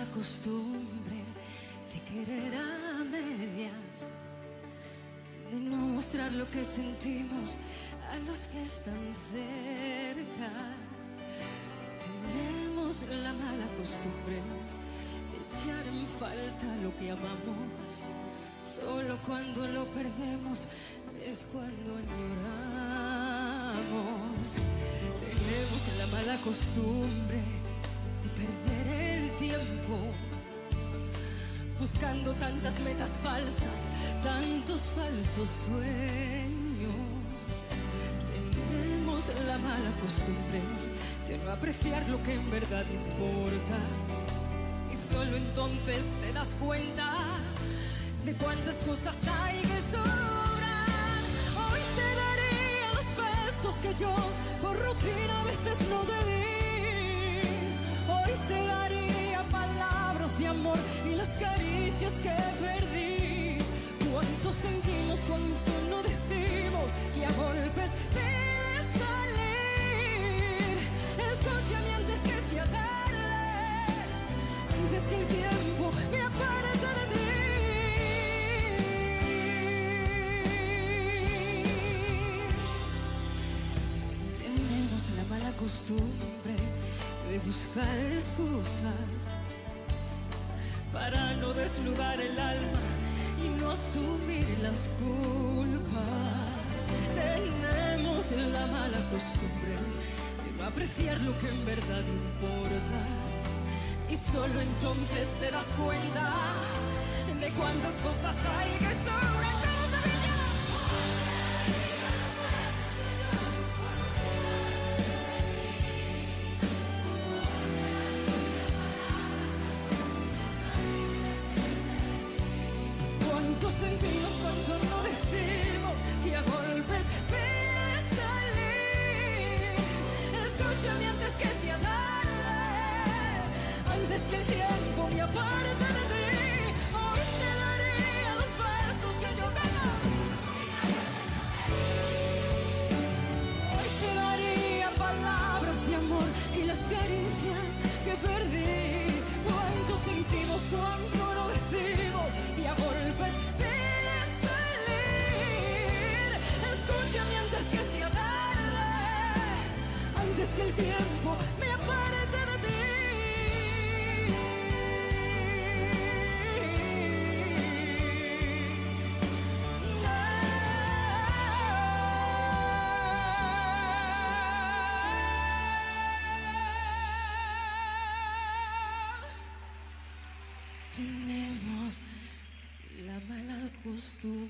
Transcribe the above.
mala costumbre de querer a medias, de no mostrar lo que sentimos a los que están cerca. Tenemos la mala costumbre de echar en falta lo que amamos. Solo cuando lo perdemos es cuando añoramos. Tenemos la mala costumbre de perder el tiempo buscando tantas metas falsas, tantos falsos sueños. Tenemos la mala costumbre de no apreciar lo que en verdad importa, y solo entonces te das cuenta de cuántas cosas hay que sobran. Hoy te daría los besos que yo por rutina a veces no te di. Hoy te daría palabras de amor y las caricias que perdí. Cuánto sentimos, cuánto no decimos, que a golpes de salir. Escúchame antes que sea tarde, antes que el tiempo me aparte de ti. La mala costumbre de buscar excusas para no desnudar el alma y no asumir las culpas. Tenemos la mala costumbre de no apreciar lo que en verdad importa, y solo entonces te das cuenta de cuántas cosas hay que sobran. Cuánto sentimos, cuánto no decimos, que a golpes de salir. Escúchame antes que sea tarde, antes que el tiempo me aparte de ti. Hoy te daría los besos que yo gano. Hoy te daría palabras de amor y las caricias que perdí. Cuánto sentimos, cuánto no decimos, y a golpes de salir. Escúchame antes que sea tarde, antes que el tiempo me aparte de ti. Tenemos la mala costumbre